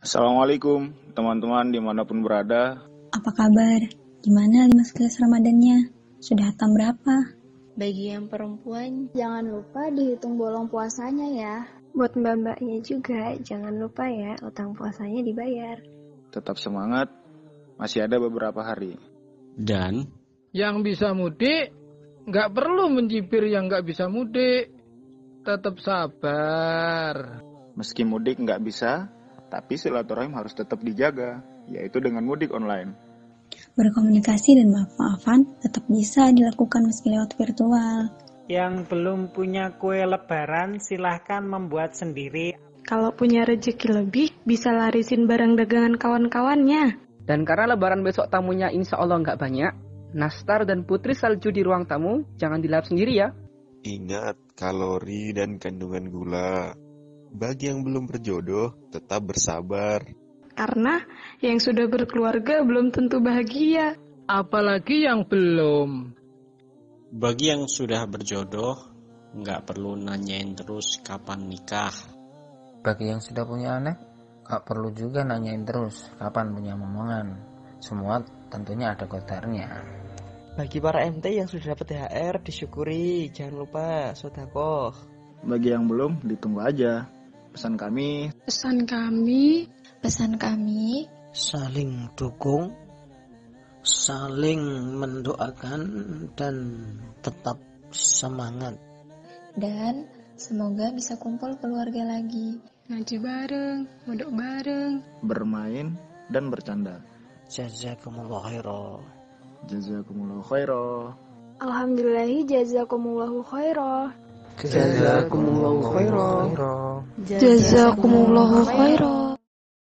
Assalamualaikum teman-teman dimanapun berada. Apa kabar? Gimana 15 Ramadannya? Sudah hatam berapa? Bagi yang perempuan, jangan lupa dihitung bolong puasanya ya. Buat mbak-mbaknya juga, jangan lupa ya utang puasanya dibayar. Tetap semangat, masih ada beberapa hari. Dan yang bisa mudik, nggak perlu mencibir yang nggak bisa mudik. Tetap sabar. Meski mudik nggak bisa, tapi silaturahim harus tetap dijaga, yaitu dengan mudik online. Berkomunikasi dan maaf-maafan tetap bisa dilakukan meski lewat virtual. Yang belum punya kue lebaran silahkan membuat sendiri. Kalau punya rezeki lebih, bisa larisin barang dagangan kawan-kawannya. Dan karena lebaran besok tamunya insya Allah nggak banyak, nastar dan putri salju di ruang tamu jangan dilap sendiri ya. Ingat kalori dan kandungan gula. Bagi yang belum berjodoh, tetap bersabar. Karena yang sudah berkeluarga belum tentu bahagia. Apalagi yang belum. bagi yang sudah berjodoh, nggak perlu nanyain terus kapan nikah. Bagi yang sudah punya anak, nggak perlu juga nanyain terus kapan punya momongan. Semua tentunya ada qadarnya. Bagi para MT yang sudah dapat THR, disyukuri, jangan lupa sedekah. Bagi yang belum, ditunggu aja. Pesan kami, saling dukung, saling mendoakan, dan tetap semangat. Dan semoga bisa kumpul keluarga lagi. Ngaji bareng, modok bareng. bermain, dan bercanda. Jazakumullah khairan. Jazakumullah khairan. Alhamdulillahi jazakumullahu khairan. Jazakumullah khairan. Jazakumullahu khairan.